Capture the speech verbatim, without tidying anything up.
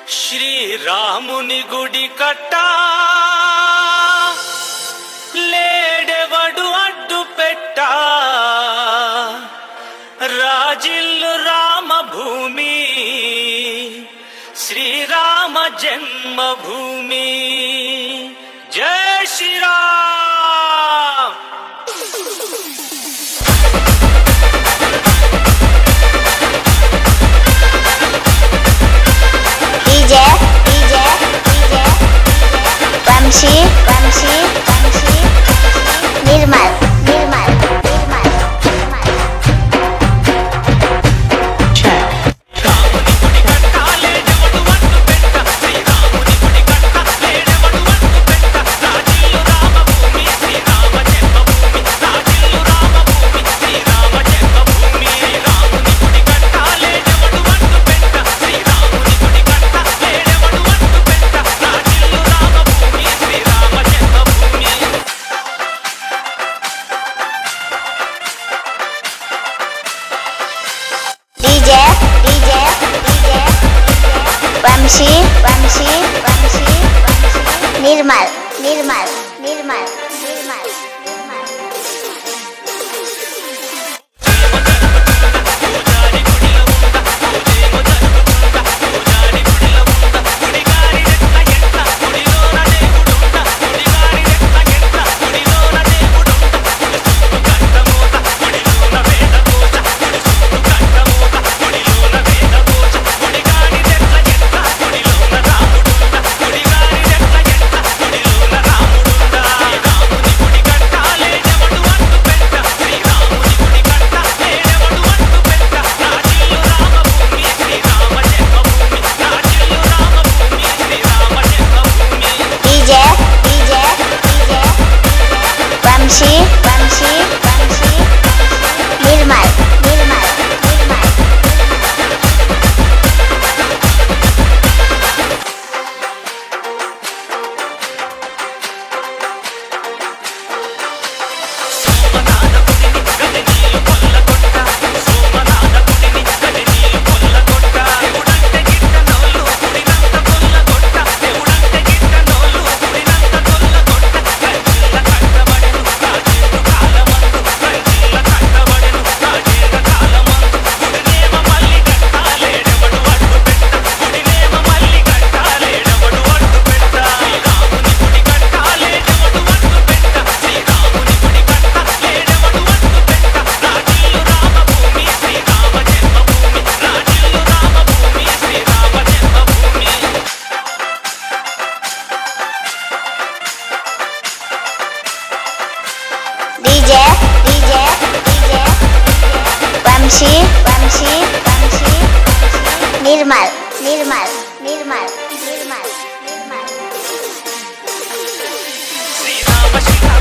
శ్రీరాముని గుడి కట్టా లేడెవడు అడ్డు పెట్టా రాజిల్లు రామభూమి శ్రీరామ జన్మభూమి జై Sriram DJ DJ DJ Vamshi Vamshi Vamshi Nirmal Nirmal Nirmal निर्मल check రాముని గుడి కట్టాలే ఎవడు వట్టు పెట్ట శ్రీరాముని గుడి కట్టాలే ఎవడు వట్టు పెట్ట రాజిల్లు రామభూమి శ్రీరామ జన్మభూమి రాజిల్లు రామభూమి శ్రీరామ జన్మభూమి రాముని గుడి కట్టాలే ఎవడు వట్టు పెట్ట శ్రీరాముని గుడి కట్టాలే ఎవడు వట్టు పెట్ట రాజిల్లు రామభూమి శ్రీరామ జన్మభూమి DJ DJ DJ Vamshi Vamshi Vamshi Nirmal Nirmal Nirmal Nirmal निर्मल పూజారి గుడిలో ఉంద పూజేమో జరుగుతుంద పూజారి గుడిలో ఉంద గుడిగారి రెట్ల ఎట్ల గుడిలోన దేవుడుండ గుడిగారి రెట్ల ఎట్ల గుడిలోన దేవుడుండ గుడిసూపు గంటమోత గుడిలోన వేదకోశ గుడిసూపు గంటమోత గుడిలోన వేదకోశ గుడిగారి రెట్ల ఎట్ల గుడిలోన రాముడుండ గుడిగారి రెట్ల ఎట్ల గుడిలోన రాముడుండ రాముని గుడి కట్టాలే ఎవడు అడ్డు పెట్ట శ్రీరాముని గుడి కట్టాలే ఎవడు అడ్డు పెట్ట రాజిల్లు రామభూమి శ్రీరామ జన్మభూమి రాజిల్లు రామభూమి శ్రీరామ జన్మభూమి DJ DJ DJ Vamshi Vamshi Vamshi Nirmal Nirmal निर्मल సోమనాథ గుడిని గజనీలు కొల్లగొట్ట సోమనాథ గుడిని గజనీలు కొల్లగొట్ట దేవుడంటే గిట్టనోళ్ళు గుడినంత కొల్లగొట్ట దేవుడంటే గిట్టనోళ్ళు గుడినంత కొల్లగొట్ట రంజిల్ల కట్టబడెను రాజేంద్ర కాలమందు రంజిల్ల కట్టబడెను రాజేంద్ర కాలమందు గుడినేమ మల్లి కట్టాలేడెవడు అడ్డు పెట్ట గుడినేమ మల్లి కట్టాలేడెవడు అడ్డు పెట్ట శ్రీరాముని గుడి కట్టాలేడెవడు అడ్డు పెట్ట శ్రీరాముని గుడి కట్టాలేడెవడు అడ్డు పెట్ట రాజిల్లు రామభూమి శ్రీరామ జన్మభూమి రాజిల్లు రామభూమి శ్రీరామ జన్మభూమి DJ DJ DJ Vamshi Vamshi Vamshi Nirmal Nirmal Nirmal Nirmal Nirmal Sri Rama Srirama